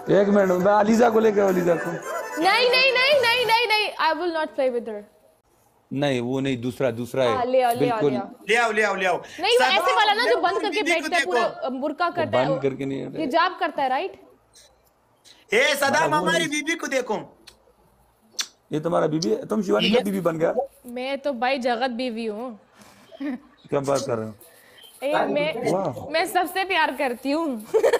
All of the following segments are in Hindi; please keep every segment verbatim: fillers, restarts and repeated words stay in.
एक मिनट, मैं अलीजा को लेके अलीजा को। नहीं नहीं नहीं नहीं नहीं नहीं, I will not play with her. नहीं वो नहीं, दूसरा दूसरा है। ले आओ ले आओ बिल्कुल ले आओ ले आओ ले आओ। नहीं वो ऐसे वाला ना जो बंद करके बैठता है, पूरा बुर्का करता है, बंद करके नहीं, हिजाब करता है, राइट? ए सदाम हमारी बीबी को देखो। ये तुम्हारा बीबी है? तुम शिवानी का बीबी बन गया? मैं तो भाई जगत बीवी हूँ। क्या बात कर रहे हो? ए, मैं मैं सबसे प्यार करती हूँ।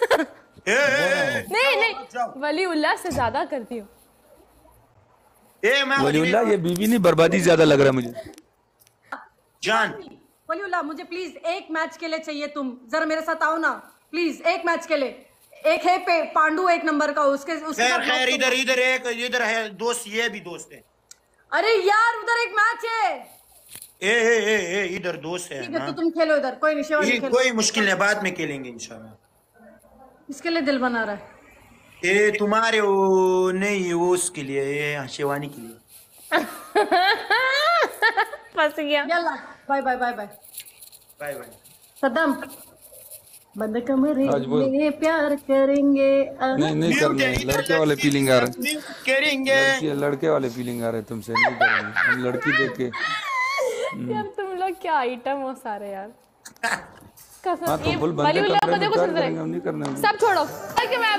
नहीं नहीं, वलीउल्लाह से ज्यादा करती हूँ। वलीउल्लाह ये बीवी नहीं, बर्बादी ज्यादा लग रहा है मुझे। जान वलीउल्लाह मुझे प्लीज एक मैच के लिए चाहिए, तुम जरा मेरे साथ आओ ना प्लीज, एक मैच के लिए। एक है पे पांडु एक नंबर का, उसके उसके खैर खैर इधर इधर एक इधर है दोस्त, ये भी दोस्त है। अरे यार उधर एक मैच है। ए ए ए, ए इधर दोस्त है ना, तो तुम खेलो इधर, कोई नहीं शिवानी खेलो। कोई मुश्किल नहीं, बाद में खेलेंगे इंशाल्लाह। इसके लिए दिल बना रहा है ए तुम्हारे वो नहीं, वो उसके लिए, ये शिवानी के लिए। फंस गया। यल्ला bye bye bye bye bye bye. Saddam बंद कमरे में प्यार करेंगे। नहीं नहीं करना, लड़के वाले फीलिंग आ रहे हैं, करेंगे लड़के, लड़के वाले फीलिंग आ रहे हैं तुमसे, नहीं करेंगे हम लड़की देख के। यार तुम लोग क्या आइटम हो सारे यार, कसम। हाँ, तो ये फुल बंदे वलीउल्लाह कमरे को में देखो प्यार सुन करेंगे, हम नहीं करना है। सब छोड़ो कि मैं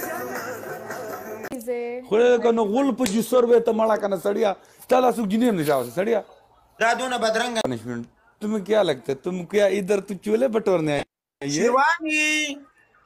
खुले कनो गुल पे जुसर वे तमाड़ा कना सड़िया चला सुख जिने में जाओ सड़िया दादू ना बदरंगा। पनिशमेंट तुम्हें क्या लगता है? तुम क्या इधर तू चूल्हे बटोरने आए? शिवानी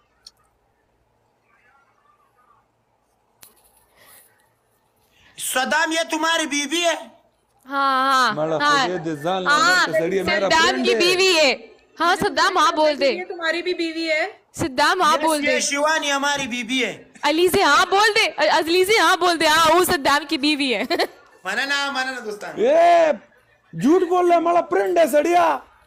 सदाम ये तुम्हारी बीवी है? हाँ हाँ हाँ, सद्दाम की बीवी है। हाँ सद्दाम हाँ बोल दे। ये तुम्हारी भी बीवी है? सद्दाम हाँ बोल दे। शिवानी हमारी बीवी है। अली से हाँ बोल दे, अजली से हाँ बोल दे। हाँ वो सद्दाम की बीवी है। माना ना माना ना दोस्तान, ये झूठ बोल रहा है, हमारा फ्रेंड है सड़िया।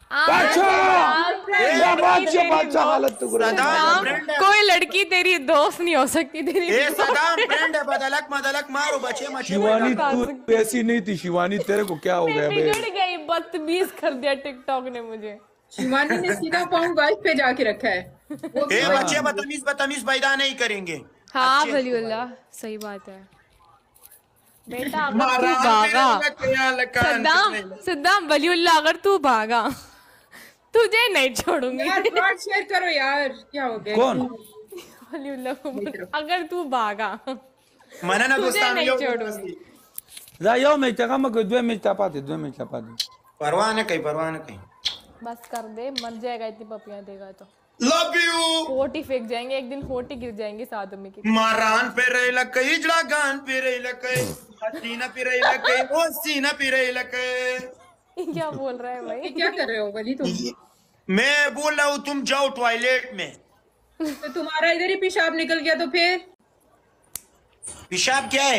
बादशाह बादशाह बादशाह हालत तो सद्दाम कोई लड़की तेरी दोस्त नहीं हो सकती तेरी। ए सदाम फ्रेंड है, बदलक मदलक मारो बचे मचे। शिवानी तू ऐसी नहीं थी शिवानी, तेरे को क्या हो गया? बिगड़ गई, बदतमीज कर दिया टिकटॉक ने मुझे। शिवानी ने सीधा पॉइंट वाइफ पे जाके रखा है। ए बच्चे बदतमीज बदतमीज पैदा नहीं करेंगे। हाँ वलीउल्लाह सही बात है बेटा। अगर तू भागा सद्दाम, सद्दाम वलीउल्लाह अगर तू भागा तुझे नहीं छोड़ूंगी। यार शेयर करो यार, क्या हो गया? कौन? वलीउल्लाह को अगर तू भागा माना ना दोस्तान, नहीं छोड़ूंगी। जा यो मैं चका मको दो में चपाती दो में चपाती परवाह न कहीं परवाह न कहीं। बस कर दे, मर जाएगा इतनी पपियां देगा तो। Love you. होटी फेंक जाएंगे एक दिन, होटी गिर जाएंगे साथ में की। मारान पे रही लकई जड़ा गान पे रही लकई हसीना पे रही लकई ओ सीना पे रही लकई। क्या बोल रहा है भाई? क्या कर रहे हो वली तुम? मैं बोल रहा हूँ तुम जाओ टॉयलेट में। तो तुम्हारा इधर ही पेशाब निकल गया तो फिर? पेशाब क्या है?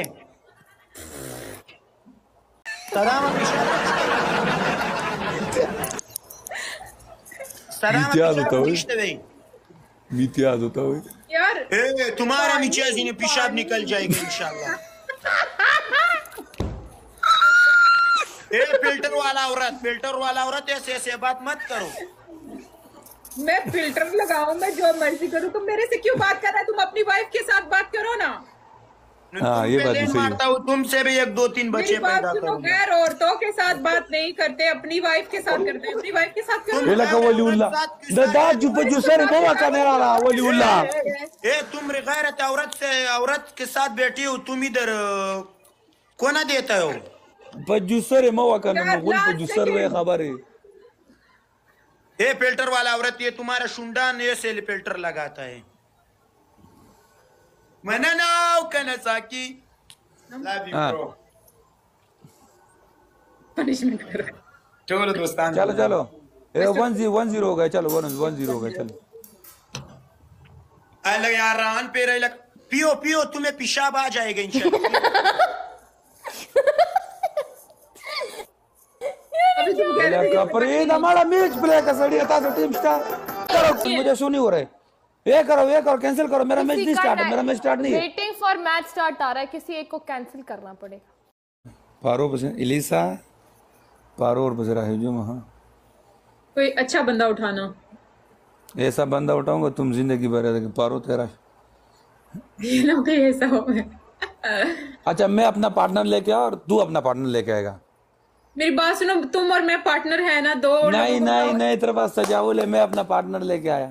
सलाम मित्याज होता है, मित्याज होता है यार। ए तुम्हारा मित्याज ने पेशाब निकल जाएगा इंशाल्लाह। ए फिल्टर वाला औरत, फिल्टर वाला औरत ऐसे ऐसे बात मत करो। मैं फिल्टर लगाऊं, मैं जो मर्जी करूं, तुम मेरे से क्यों बात कर रहा है? तुम अपनी वाइफ के साथ बात करो ना। हाँ ये बात सही है। तुमसे भी एक दो तीन बच्चे पैदा करो। गैर औरतों के साथ बात नहीं करते, अपनी वाइफ के साथ करते हैं। अपनी वाइफ के साथ करो। ये लगा वलीउल्लाह दादा जुप जुसर मवा का मेरा रहा वलीउल्लाह। ए तुम गैरत औरत से औरत के साथ बैठी हो, तुम इधर कोना देता हो? पजुसर मवा का ना गुल पजुसर वे खबर है। ए फिल्टर वाला औरत, ये तुम्हारा शुंडान ऐसे फिल्टर लगाता है। मननाओ कनसाकी लव यू ब्रो। पनिशमेंट करो। चलो दोस्तान चलो चलो A one zero one zero हो गया, चलो वन वन जीरो हो गया चलो। अलग यार रान पे रह लग पियो पियो, तुम्हें पेशाब आ जाएगा इंशाल्लाह। अभी तुम कह रहे हो पर ये हमारा मैच प्ले का सड़ी था तो टीम स्टार करो, मुझे सुनी हो रहे ये करो ये करो कैंसिल करो, मेरा मैच नहीं स्टार्ट है, मेरा मैच स्टार्ट नहीं है। वेटिंग फॉर मैच स्टार्ट आ रहा है, किसी एक को कैंसिल करना पड़ेगा। पारो बस इलीसा पारो और बजरा है जो वहां कोई अच्छा बंदा उठाना। ऐसा बंदा उठाऊंगा तुम जिंदगी भर रहेगी। पारो तेरा ये ना कहीं ऐसा हो गया। अच्छा मैं अपना पार्टनर लेके आऊँ और तू अपना पार्टनर लेके आएगा। मेरी बात सुनो, तुम और मैं पार्टनर है ना, दो नहीं नहीं नहीं, तेरे पास सजावुल है, मैं अपना पार्टनर लेके आया।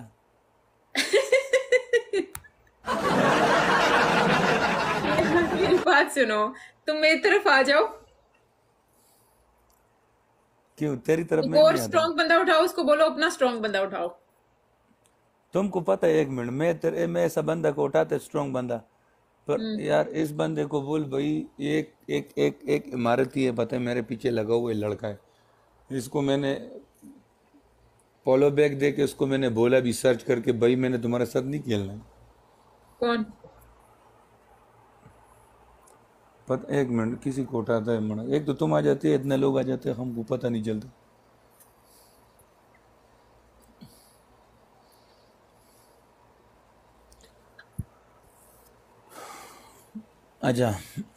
मेरी बात सुनो, तुम मेरी तरफ आ जाओ। क्यों तेरी तरफ में और नहीं आता? स्ट्रॉन्ग बंदा उठाओ, उसको बोलो अपना स्ट्रॉन्ग बंदा उठाओ। तुमको पता है, एक मिनट, मैं तेरे मैं ऐसा बंदा को उठाते स्ट्रॉन्ग बंदा, पर यार इस बंदे को बोल भाई, एक एक एक एक इमारती है, पता है मेरे पीछे लगा हुआ लड़का है, इसको मैंने फॉलो बैक दे के उसको मैंने बोला भी सर्च करके, भाई मैंने तुम्हारे साथ नहीं खेलना है। कौन? पता, एक मिनट, किसी को उठाता है मना, एक तो तुम आ जाती है, इतने लोग आ जाते हैं, हमको पता नहीं चलता। अच्छा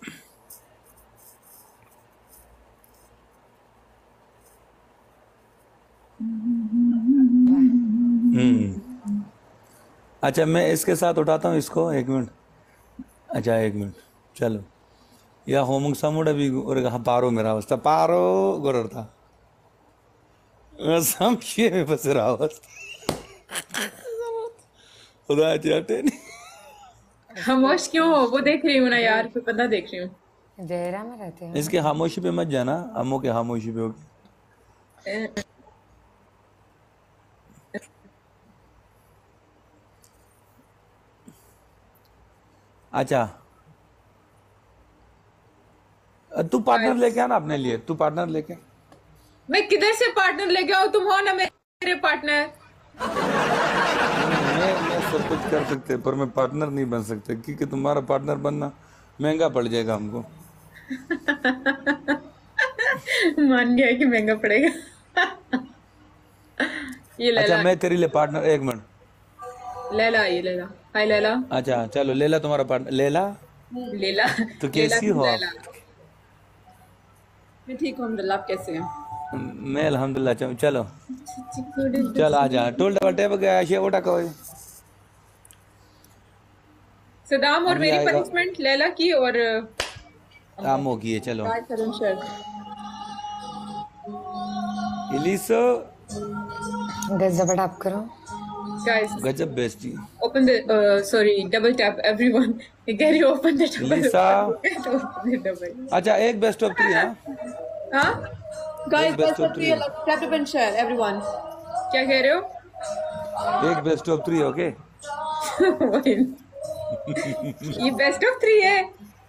हम्म अच्छा मैं इसके साथ उठाता हूँ इसको, एक मिनट। अच्छा एक मिनट, चलो या होमंग सामुड़ा भी और कहा पारो मेरा अवस्था पारो गोरर था संशय में फंस रहा अवस्था खुदा चाहते नहीं। खामोश क्यों हो? वो देख रही हूँ ना यार, कोई बंदा देख रही हूँ। जहरा में रहते हैं। इसके खामोशी पे मत जाना, अम्मो के खामोशी पे होगी। अच्छा तू पार्टनर लेके आना अपने लिए, तू पार्टनर लेके। मैं किधर से पार्टनर लेके आऊँ? तुम हो ना मेरे पार्टनर। मैं मैं सब कुछ कर सकते हैं, पर मैं पार्टनर नहीं बन सकते, क्योंकि तुम्हारा पार्टनर बनना महंगा पड़ जाएगा हमको। मान गया कि महंगा पड़ेगा। ये ले अच्छा ला, मैं तेरे लिए पार्टनर, एक मिनट, ले ला, ये ले ला। हाय लैला। अच्छा चलो लेला तुम्हारा पार्टनर, लेला लेला तो कैसी हो आप? मैं ठीक हूँ अल्हम्दुलिल्लाह, आप कैसे हैं? मैं अल्हम्दुलिल्लाह अच्छा हूँ। चलो चल आ जा, टोल डबल टेप गया शे ओटा कोई सदाम और अभी मेरी आएगा। पनिशमेंट लैला की और आमो की है। चलो करण शर। इलिसो गजब आप करो। Guys, गजब bestie. open the uh, sorry, double tap everyone. Gary, open the double. Lisa Open the double. अच्छा एक बेस्ट ऑफ थ्री। हाँ हाँ? Guys, best of three. Tap tap and share everyone. क्या कह रहे हो? एक बेस्ट ऑफ थ्री, ओके। ये बेस्ट ऑफ थ्री है।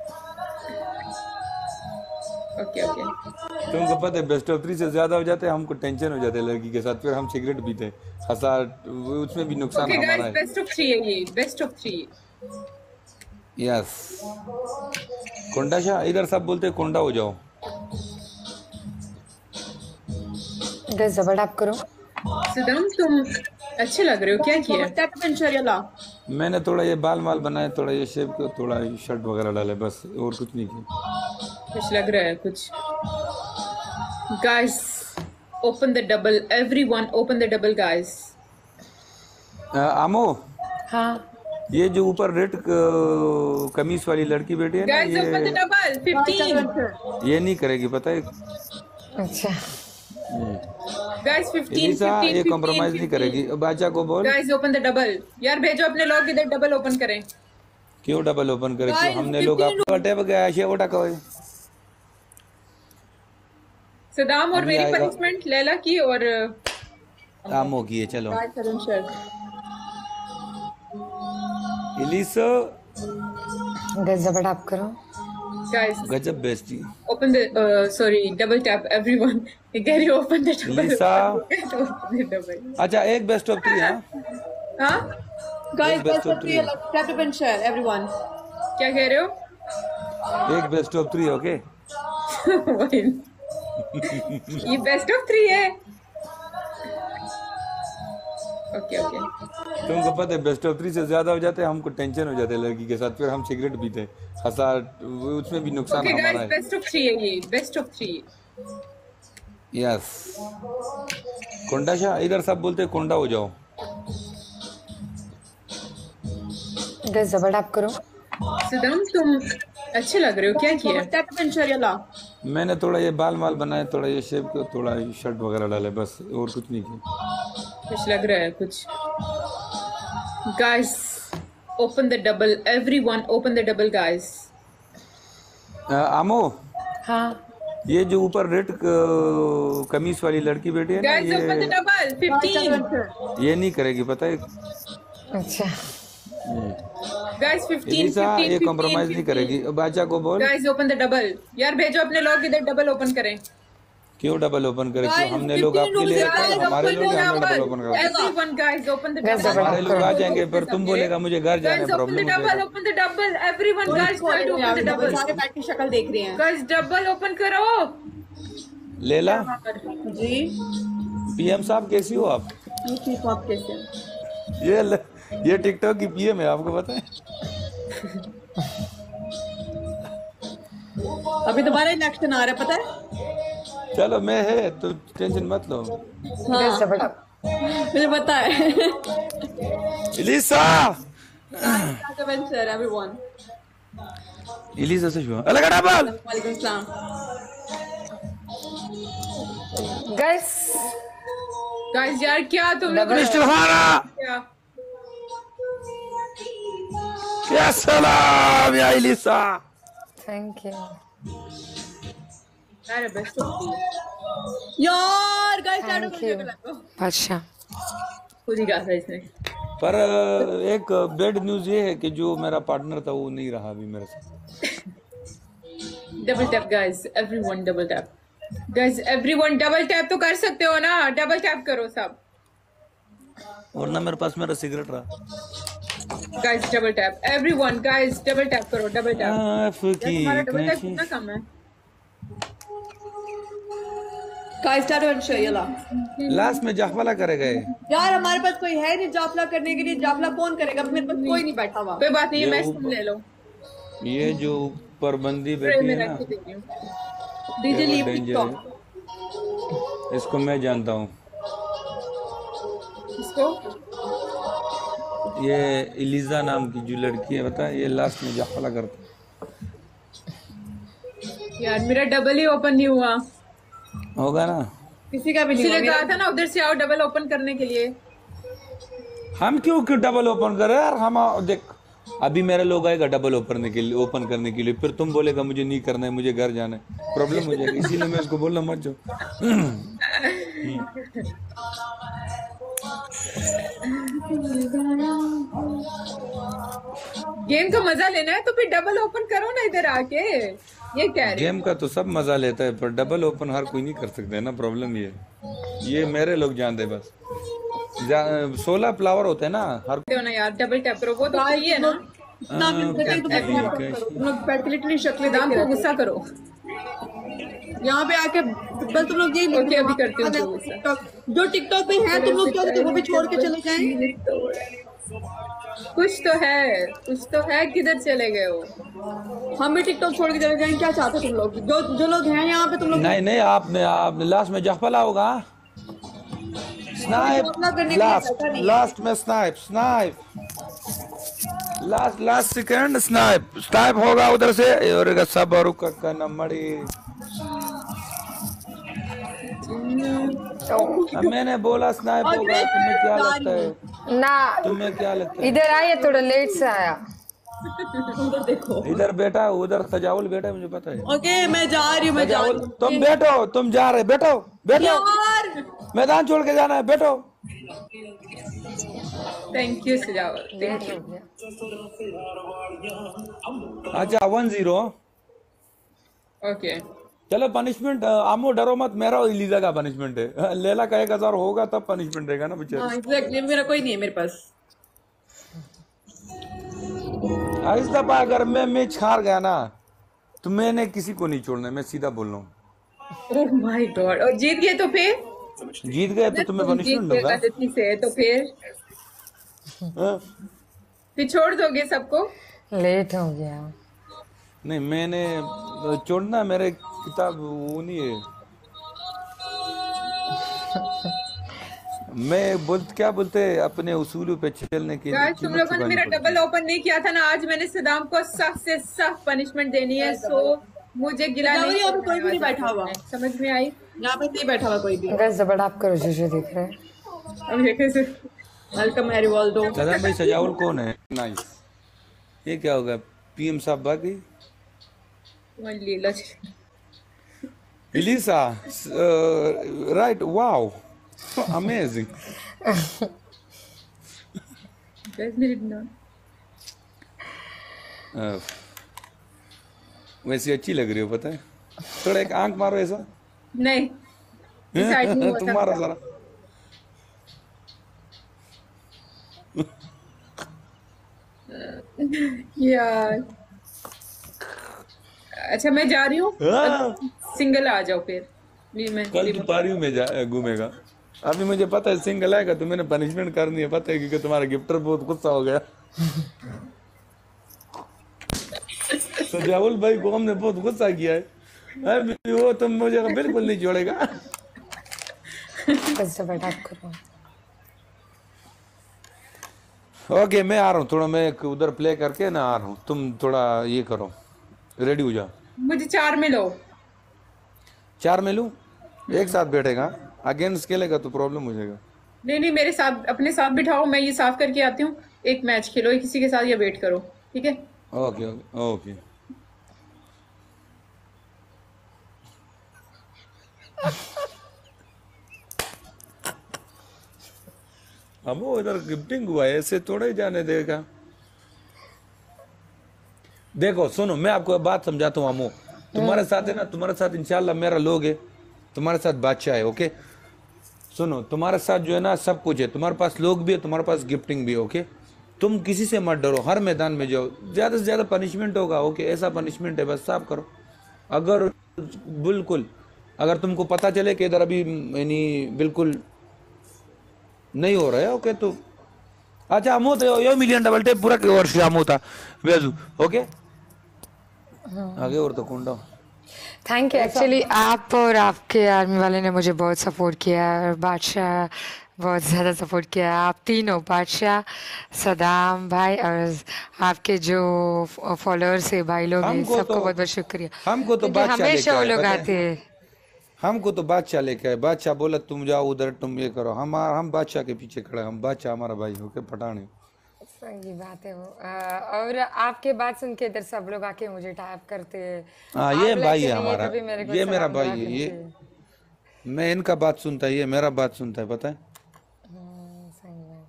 Okay okay. तुमको पता है बेस्ट ऑफ थ्री से ज्यादा हो जाते हैं हमको टेंशन हो जाता है लड़की के साथ, फिर हम सिगरेट पीते हैं, हंसा उसमें भी नुकसान ओके हमारा गाइस, है। बेस्ट ऑफ थ्री है ये, बेस्ट ऑफ थ्री। यस कोंडा शाह, इधर सब बोलते हैं कोंडा हो जाओ। गजब आप करो। सदाम तुम अच्छे लग रहे हो, क्या किया? टैप एंड शेयर याला। मैंने थोड़ा ये बाल माल बनाए, थोड़ा ये शेप को, थोड़ा शर्ट वगैरह डाले, बस और कुछ नहीं किया। कुछ लग रहा है कुछ। Guys open the double, everyone open the double guys. आमो हाँ ये जो ऊपर रेड कमीज वाली लड़की बैठी है ना, गाइस ओपन द ये डबल फिफ्टीन। ये नहीं करेगी पता है। अच्छा गाइस फिफ्टीन एलिसा ये फिफ्टीन कॉम्प्रोमाइज नहीं करेगी। बाचा को बोल गाइस ओपन द डबल। यार भेजो अपने लोग इधर, डबल ओपन करें। क्यों डबल ओपन करे? Guys, क्यों हमने लोग आपको टेप गया शे ओटा कोई सदाम और अभी मेरी आएगा। पनिशमेंट लैला की और आमो की है। चलो करण शर। इलिसो गजब आप करो। गाइस गजब bestie. Open the sorry, double tap everyone. Gary open the double. Lisa open the double. अच्छा एक बेस्ट ऑफ थ्री। हाँ हाँ? एक best of three, tap and share everyone. क्या कह रहे हो? एक बेस्ट ऑफ थ्री, ओके। ये बेस्ट ऑफ थ्री है। Okay okay. तुमको पता है बेस्ट ऑफ थ्री से ज्यादा हो जाते हैं हमको टेंशन हो जाता है लड़की के साथ, फिर हम सिगरेट पीते हैं, हंसा उसमें भी नुकसान ओके हमारा गाइस, है। बेस्ट ऑफ थ्री है ये, बेस्ट ऑफ थ्री। यस कोंडा शाह, इधर सब बोलते हैं कोंडा हो जाओ। गैस जबर टैप करो। सदाम तुम अच्छे लग रहे हो, क्या किया? मैंने थोड़ा ये बाल माल बनाए, थोड़ा ये शेप को, थोड़ा ये शर्ट वगैरह डाले, बस और कुछ नहीं किया। कुछ लग रहा है कुछ। Guys open the double, everyone open the double guys. आमो, हाँ ये जो ऊपर रेड कमीज वाली लड़की बैठी है ना, गाइस ओपन द ये डबल फिफ्टीन। ये नहीं करेगी, पता है? अच्छा गाइस फिफ्टीन एलिसा फिफ्टीन ये कॉम्प्रोमाइज नहीं करेगी। बाचा को बोल, गाइस ओपन द डबल। यार भेजो अपने लोग इधर, डबल ओपन करें। क्यों डबल ओपन करे? क्यों? हमने लोग आपके लिए रखा है, हमारे लोग हैं, हमने डबल ओपन करा। Everyone guys open the guys double. जबर हमारे टैप लोग आ करो। जाएंगे, पर तुम बोलेगा मुझे घर जाना है, गाइस ओपन द प्रॉब्लम हो डबल, जाएगा। Open the double, everyone guys try to open the double. सारे बैठ की शक्ल देख रहे हैं गाइस डबल ओपन करो। लेला, जी। पीएम साहब कैसी हो आप? ये ठीक आप कैसे हैं? ये ल, ये टिकटॉक की पीएम है, आपको पता है? अभी दोबारा इलेक्शन आ रहा है, पता है? चलो मैं है तो टेंशन मत लो। गैस जबर टैप। मुझे पता है। इलिसा, एवरीवन इलिसा से शुरू अलग डबल। वालेकुम सलाम। गैस गाइस यार क्या तुम लोग मिस्टर हारा, क्या? क्या सलाम या इलिसा। Thank you. अरे बेस्ट यार गाइस थैंक यू बादशाह। खुद ही कहा था इसने। पर एक बैड न्यूज ये है कि जो मेरा पार्टनर था वो नहीं रहा अभी मेरे साथ। Double tap guys, everyone double tap. Guys everyone double tap तो कर सकते हो ना, डबल टैप करो सब। वरना मेरे पास मेरा सिगरेट रहा। Guys double tap, everyone guys double tap करो, डबल टैप। तुम्हारा डबल टैप कितना कम है? गाइस स्टार्ट वन शो यला। लास्ट में जाफला करे गए। यार हमारे पास कोई है नहीं जाफला करने के लिए, जाफला कौन करेगा? मेरे पास कोई नहीं बैठा हुआ। कोई बात नहीं, ये मैं वो- तुम ले लो। ये जो ऊपर बंदी ट्रे बैठी में है रख ना, के दे रही हूँ। डीजे ये लीव वो danger टिकटॉक। है। इसको मैं जानता हूँ। इसको ये इलिजा नाम की जो लड़की है, बता, ये लास्ट में जाफला करती है। यार मेरा डबल ही ओपन नहीं हुआ। होगा ना? किसी का भी नहीं इसलिए हुआ कहा था ना उधर से आओ डबल ओपन करने के लिए। हम क्यों क्यों डबल ओपन कर रहे हैं यार? हम देख, अभी मेरे लोग आएगा डबल ओपन के लिए, ओपन करने के लिए, फिर तुम बोलेगा मुझे नहीं करना है, मुझे घर जाना है, प्रॉब्लम हो जाएगी। इसीलिए मैं उसको बोलना मत जाओ। गेम का मजा लेना है तो फिर डबल ओपन करो ना इधर आके। ये कह रही गेम का तो सब मजा लेता है, पर डबल ओपन हर कोई नहीं कर सकता है ना, प्रॉब्लम ये है। ये मेरे लोग जानते हैं बस। सोलह फ्लावर होते हैं ना हर। हो ना यार, डबल टैप करो, वो तो सही है ना। ना मिल सके तो बैठ करो। तुम लोग बैठ के लिटरली शक्लें देख दाम के को रहते गुस्सा करो। हो। यहाँ पे आके बस तुम लोग यही ओके, अभी करती हूँ तो गुस्सा। टिकटॉक जो टिकटॉक पे हैं तुम लोग, क्या होते हैं, वो भी छोड़ के चले जाएं। कुछ तो है, कुछ तो है, किधर चले गए हो? हम भी टिकटॉक छोड़ के चले जाएं। क्या चाहते हो तुम लोग? जो जो लोग हैं यहाँ पे तुम लोग नहीं नहीं, आपने आपने लास्ट में जाफला होगा। स्नाइप जाफला करने के लिए लास्ट पैसा नहीं है। लास्ट में snipe snipe last last second snipe snipe होगा उधर से, और सब और का नंबड़ी। अब मैंने बोला स्नाइप होगा, तुम्हें क्या लगता है? ना तुम्हें क्या लगता है? इधर आइए, थोड़ा लेट से आया। उधर देखो। इधर बैठा, उधर सजाउल बैठा है, मुझे पता है। ओके मैं जा रही हूँ, मैं जा रही सजाउल, तुम बैठो, तुम जा रहे, बैठो बैठो, यार मैदान छोड़ के जाना है, बैठो। थैंक यू सजावट, थैंक यू। अच्छा वन जीरो। ओके चलो पनिशमेंट, आमो डरो मत, मेरा और इलीजा का पनिशमेंट है। लेला का एक हजार होगा तब पनिशमेंट रहेगा ना हाँ बेचारे। एग्जैक्टली, मेरा कोई नहीं है मेरे पास। इस दफा अगर मैं मैच हार गया ना तो मैंने किसी को नहीं छोड़ना है, मैं सीधा बोल रहा हूँ। ओह माय गॉड, और जीत गए तो फिर? जीत गए तो तुम्हें तुम जीत पनिशमेंट गए होगा। अदिति से तो फिर हाँ? फिर छोड़ दोगे सबको? लेट हो गया। नहीं, मैंने छोड़ना, मेरे किताब वो नहीं है। मैं बोल क्या बोलते हैं, अपने उसूलों पे चलने के लिए गाइस तुम कीमत लोगों ने चुकानी मेरा पड़ती डबल है। ओपन नहीं किया था ना, आज मैंने सदाम को सख्त से सख्त पनिशमेंट देनी है, सो मुझे गिला सदाम, नहीं यहाँ पे करना कोई है भी नहीं आज आप बैठा लोगों हुआ, ने, समझ में आई? यहाँ पे नहीं बैठा हुआ कोई भी। गैस डबल टैप करो जो जो दिख रहा है। अब ये कैसे? वेलकम है रिवॉल्डो। सदाम भाई सजाउल कौन है? नाइस। ये क्या होगा? पीएम साहब बाकी वन लीला Elisa, right, wow, amazing. Guys मेरी ना वैसे अच्छी लग रही हो, पता है। थोड़ा एक आंख मारो ऐसा। नहीं डिसाइड नहीं हुआ तुम था। मारो जरा। यार अच्छा मैं जा रही हूँ, सिंगल आ जाओ फिर भी मैं कल तू पारियों में जा घूमेगा। अभी मुझे पता है सिंगल आएगा तो मैंने पनिशमेंट करनी है, पता है, क्योंकि तुम्हारा गिफ्टर बहुत गुस्सा हो गया। सजाउल भाई को हमने बहुत गुस्सा किया है। अभी वो तुम मुझे बिल्कुल नहीं छोड़ेगा। गैस डबल टैप करो। ओके मैं आ रहा हूँ, थोड़ा मैं एक उधर प्ले करके ना आ रहा हूँ, तुम थोड़ा ये करो, रेडी हो जाओ। मुझे चार में लो। चार में लूँ? एक साथ बैठेगा, अगेंस्ट खेलेगा तो प्रॉब्लम हो जाएगा। नहीं नहीं मेरे साथ अपने साथ बिठाओ, मैं ये साफ करके आती हूँ, एक मैच खेलो किसी के साथ या वेट करो, ठीक है? Okay okay okay. अब वो इधर गिफ्टिंग हुआ है, ऐसे थोड़ा ही जाने देगा। देखो सुनो, मैं आपको एक बात समझाता हूँ। अमो तुम्हारे साथ है ना, तुम्हारे साथ इंशाल्लाह मेरा लोग है, तुम्हारे साथ बादशाह है। ओके सुनो, तुम्हारे साथ जो है ना सब कुछ है, तुम्हारे पास लोग भी है, तुम्हारे पास गिफ्टिंग भी है। ओके तुम किसी से मत डरो, हर मैदान में जाओ, ज्यादा से ज्यादा पनिशमेंट होगा। ओके ऐसा पनिशमेंट है, बस साफ करो। अगर बिल्कुल अगर तुमको पता चले कि इधर अभी यानी बिल्कुल नहीं हो रहा है, ओके तो अच्छा अमो तो यो मिलियन डबल टेप पूरा के वर्ष अमो था वेजू। ओके आगे और तो कुंडा। Thank you. एक्चुअली आप और आपके आर्मी वाले ने मुझे बहुत सपोर्ट किया है, और बादशाह बहुत ज़्यादा सपोर्ट किया है। आप तीनों, बादशाह, सदाम भाई और आपके जो फॉलोअर्स है भाई लोग हैं, हमको सबको तो बहुत बहुत शुक्रिया। हमको तो क्योंकि बादशाह लेके हमेशा वो आए, लोग पता आते है? हैं। हमको तो बादशाह लेके आए, बादशाह बोला तुम जाओ उधर, तुम ये करो, हम हम बादशाह के पीछे खड़े, हम बादशाह हमारा भाई होके पठान है। सही बात है वो। अ, और आपके बात सुन के इधर सब लोग आके मुझे टाइप करते हैं। हाँ आप ये लोग भाई से है नहीं हमारा, तभी मेरे को ये मेरा सलाम भाई दुआ है, ये करते हैं। मैं इनका बात सुनता है, ये मेरा बात सुनता है, पता है। हम्म, सही बात।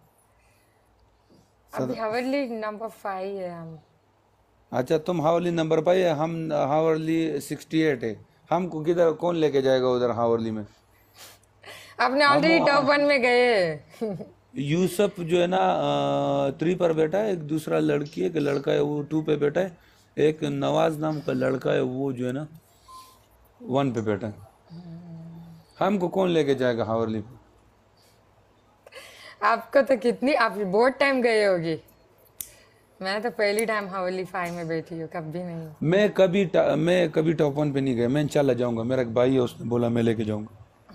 अभी हवली नंबर फाइव है हम। अच्छा तुम हावली नंबर पाई है, हम हावली सिक्सटी एट है। हमको किधर कौन लेके जाएगा उधर हावली में? आपने ऑलरेडी टॉप वन में गए। यूसुफ जो है ना थ्री पर बैठा है, एक दूसरा लड़की है, एक लड़का है वो टू पे बैठा है, एक नवाज नाम का लड़का है वो जो है ना वन पे बैठा है। हमको कौन लेके जाएगा हावली पे? आपको तो कितनी, आप बहुत टाइम गए होगी। मैं तो पहली टाइम हवली फाइव में बैठी हूँ, कभी नहीं। मैं कभी टा- मैं कभी टॉप वन पे नहीं गया, मैं इंशाल्लाह जाऊंगा, मेरा एक भाई है उसने बोला मैं लेके जाऊंगा।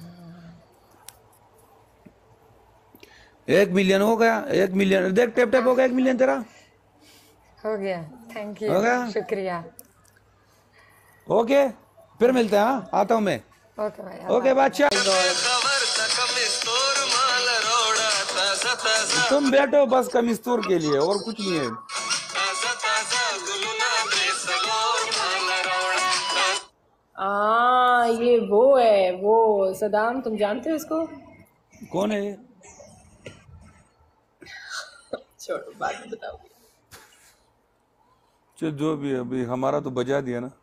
एक मिलियन हो गया, एक मिलियन देख, टेप टेप हो गया, एक मिलियन तेरा हो गया। थैंक हो यू, गया? शुक्रिया। ओके फिर मिलते हैं। हाँ आता हूँ मैं। ओके भाई। ओके बादशाह तुम बैठो बस कमिस्तूर के लिए, और कुछ नहीं है। हाँ ये वो है, वो सदाम, तुम जानते हो इसको? कौन है ये? छोड़ो बाद में बताओ। चल जो भी है, अभी हमारा तो बजा दिया ना।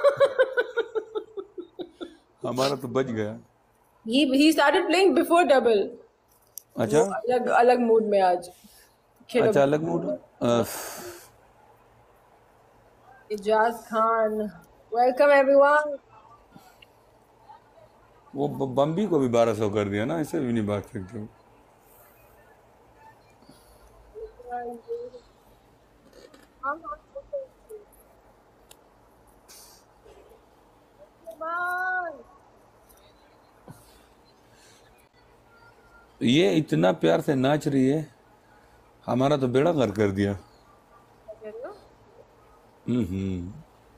हमारा तो बच गया। He he started playing before double. अच्छा अलग अलग मूड में आज खेलो। अच्छा अलग mood. Ajaz Khan, welcome everyone. वो ब- बम्बी को भी बारह सौ कर दिया ना, ऐसे भी नहीं भाग सकते हो। ये इतना प्यार से नाच रही है, हमारा तो बेड़ा गर्क कर दिया। हम्म।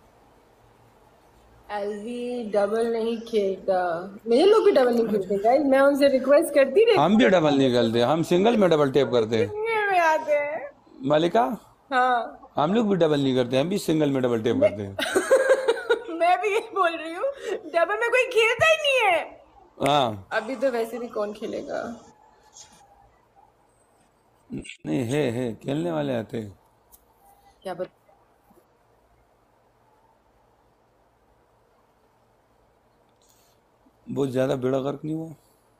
एलवी डबल नहीं खेलता, मेरे लोग भी डबल नहीं खेलते गाइस, मैं उनसे रिक्वेस्ट करती रहती हम भी डबल नहीं करते, हम सिंगल में डबल टैप करते हैं। हूँ, में आते हैं। मलिका, हाँ हम लोग भी डबल नहीं करते, हम भी सिंगल में डबल टैप करते हैं। मैं भी यही बोल रही हूँ, डबल में कोई खेलता ही नहीं है। हाँ, अभी तो वैसे भी कौन खेलेगा। नहीं है है खेलने वाले आते हैं। क्या बता, बहुत ज्यादा बेड़ा गर्क नहीं हुआ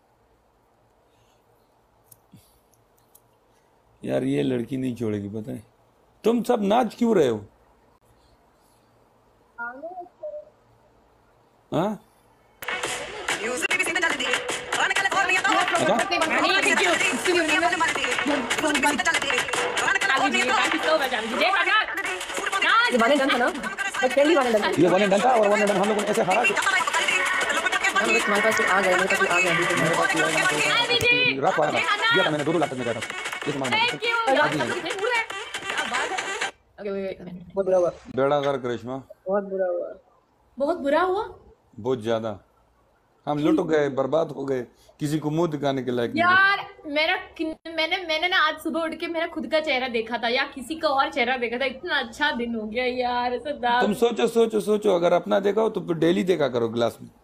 यार, ये लड़की नहीं छोड़ेगी पता है। तुम सब नाच क्यों रहे हो? हाँ अच्छा, ये वन एंड डन था ना, बस पहली वन एंड डन। ये वन एंड डन था, और वन एंड डन हम लोग ने ऐसे हारा कि तुम्हारे पास तो आ गए, मेरे पास भी आ गया, अभी तो मेरे पास भी आएगा। रख वाला दिया था मैंने, दो दो लाख तक में गया था। ये तुम्हारा ओके वेट, बहुत बुरा हुआ, बेड़ा गर्क रेशमा, बहुत बुरा हुआ। बहुत बुरा हुआ बहुत ज्यादा। हम लुट गए, बर्बाद हो गए, किसी को मुंह दिखाने के लायक नहीं रहे। यार। मेरा किन- मैंने मैंने ना आज सुबह उठ के मेरा खुद का चेहरा देखा था या किसी का और चेहरा देखा था, इतना अच्छा दिन हो गया यार सदा। तुम सोचो सोचो सोचो, अगर अपना देखा हो तो फिर डेली देखा करो ग्लास में।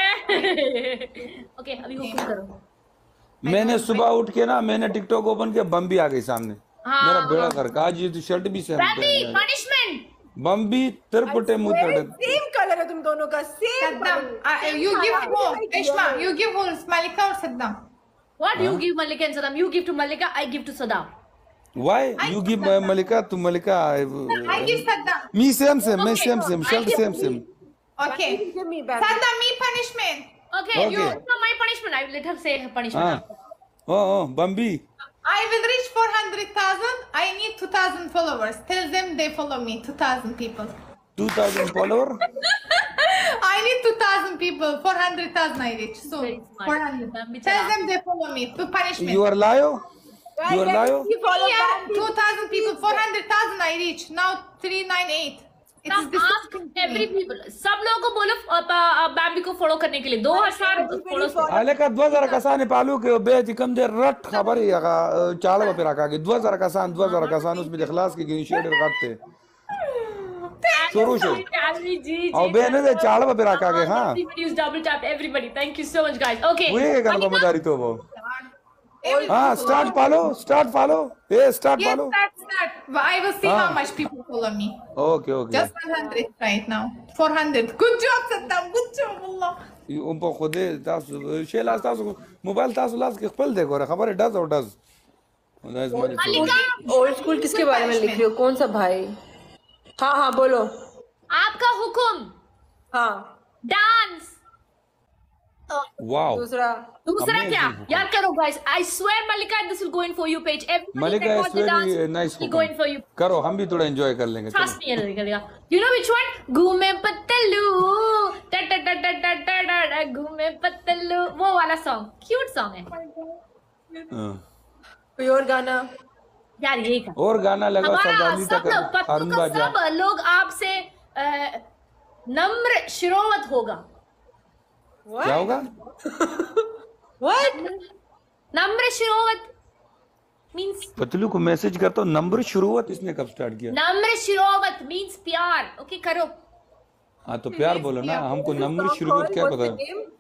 ओके अभी हुक्म करो। मैंने सुबह उठ के ना, मैंने टिकटॉक ओपन किया, बम भी आ गई सामने। हाँ। मेरा बेड़ा गर्क। आज ये तो शर्ट भी सेम पनिशमेंट। बम भी तिरपुटे मुंह तड़े। सेम कलर है तुम दोनों का, same. Saddam, uh, you give who? Ishma, you give who? Malika or Saddam? What you give Malika and Saddam? You give to Malika, I give to Saddam. Why you give Malika to Malika? I give Saddam. Me same same, me Okay. same same, I shirt give same same. Okay. Give me back. Saddam, me punishment. Okay, you Okay. it's not my punishment. I will let her say her punishment. हाँ, oh oh, Bambi. I will reach four hundred thousand. I need two thousand followers. Tell them they follow me. two thousand people. Two thousand follower. I need two thousand people. four hundred thousand I reach. So, Very smart. four hundred. Bambi Tell chala. them they follow me. To punishment. You are liar. You are liar. You follow Yeah, back. two thousand people. four hundred thousand I reach. Now three ninety-eight. It is Now this. ask every people. सब लोगों को बोलो बैम्बी को फॉलो करने के लिए दो हजार follow. Aleka dua zara kasani palu ke beti kam de rat khabari ya chala pe raka ke dua zara kasan dua zara kasan उसमें इखलास की गई शेड रखते शुरू से जी जी और बेने दे चाला पे रखा के। हाँ use double tap everybody. Thank you so much guys. Okay. वो ये करना मदारी तो वो। हाँ स्टार्ट फॉलो, स्टार्ट फॉलो, ये start Yes, follow. start, start. But I will see Ah. how much people follow me. Okay okay. Just one hundred right now. four hundred. Good job, Saddam. Good job, Allah. उन पर खुदे तासु शेला तासु मोबाइल तासु लास के खपल देखो रे खबर है डज और डज। ओल्ड स्कूल किसके बारे में लिख रही हो, कौन सा भाई? हाँ हाँ बोलो। आपका हुक्म। हाँ डांस। वाओ। दूसरा दूसरा क्या यार करो guys. I swear Malika this will go in for you page. Everybody Malika record is the dance. Very nice. Will go in for you. करो हम भी थोड़ा एंजॉय कर लेंगे। Trust me निकलेगा. You know which one? घूमे पत्तलू टा टा टा टा टा टा टा टा घूमे पत्तलू, वो वाला सॉन्ग क्यूट सॉन्ग है हाँ। कोई और गाना? यार यही का और गाना लगा हमारा सरदारनी सब तक लोग पत्तू हारून का बाजा। सब लोग आपसे अ, नम्र शिरोवत होगा। क्या होगा? What? नम्र शिरोवत मींस पतलू को मैसेज करता हूँ, नंबर शुरुआत इसने कब स्टार्ट किया? नम्र शिरोवत मींस प्यार। ओके करो। हाँ तो प्यार बोलो ना, हमको नंबर शुरुआत क्या पता?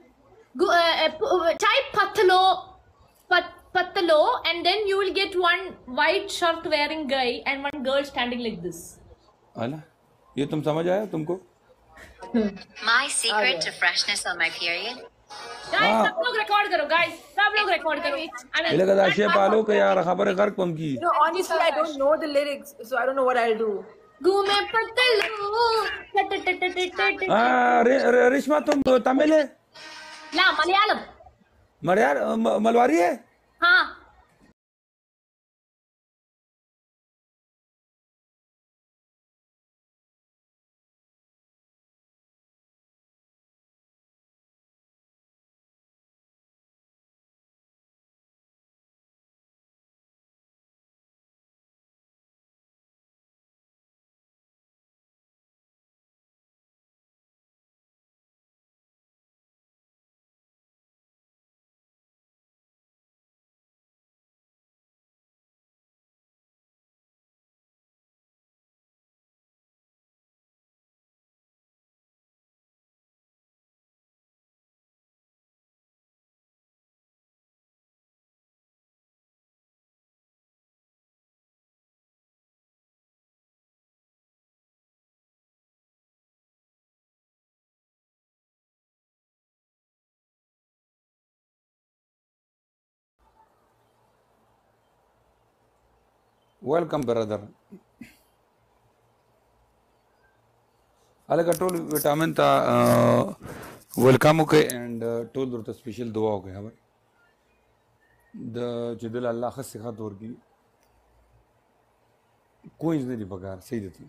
टाइप पतलो पत, पतलो and then you will get one white shirt wearing guy and one girl standing like this. अला ये तुम समझ आया तुमको? My secret to freshness on my period? Guys हाँ। सब लोग रिकॉर्ड करो guys, सब लोग रिकॉर्ड करो। I mean, इले कदा शे पालो के यार खबर कर कम की। No, honestly, I don't know the lyrics, so I don't know what I'll do. घूमे पतलू ट- ट- ट- ट- ट- ट- ट- हाँ रे, रे, रेशमा तुम तमिल है? ला मलयालम। मलयार मलवारी है? हाँ Welcome, brother. अलग टोल विटामिन था वेलकम ओके एंड टोल दर स्पेशल दुआ हो गया भाई द जदल अल्लाह का सिखा दौर की कोई नहीं बगार सही देती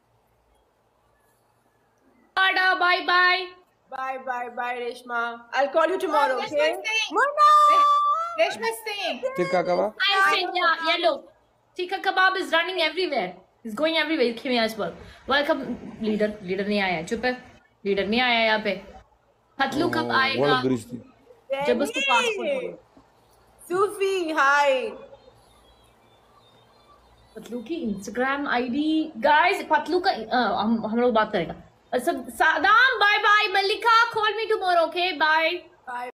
tata bye bye Bye, bye, bye, Reshma. I'll call you tomorrow, Oh, okay? Reshma's staying. Mona! Reshma's staying. tikka kebab I'm saying yeah yeah look tikka kebab is running everywhere he's going everywhere he came as well welcome leader leader नहीं आया चुप है leader नहीं आया यहाँ पे पतलू कब आएगा वर्ल्ड ग्रीस थी जब उसको पासपोर्ट बोलो Sufi, hi. पतलू की इंस्टाग्राम आईडी गाइस पतलू का अ, हम हम लोग बात करेगा सब Saddam bye bye Mallika call me tomorrow okay bye Bye.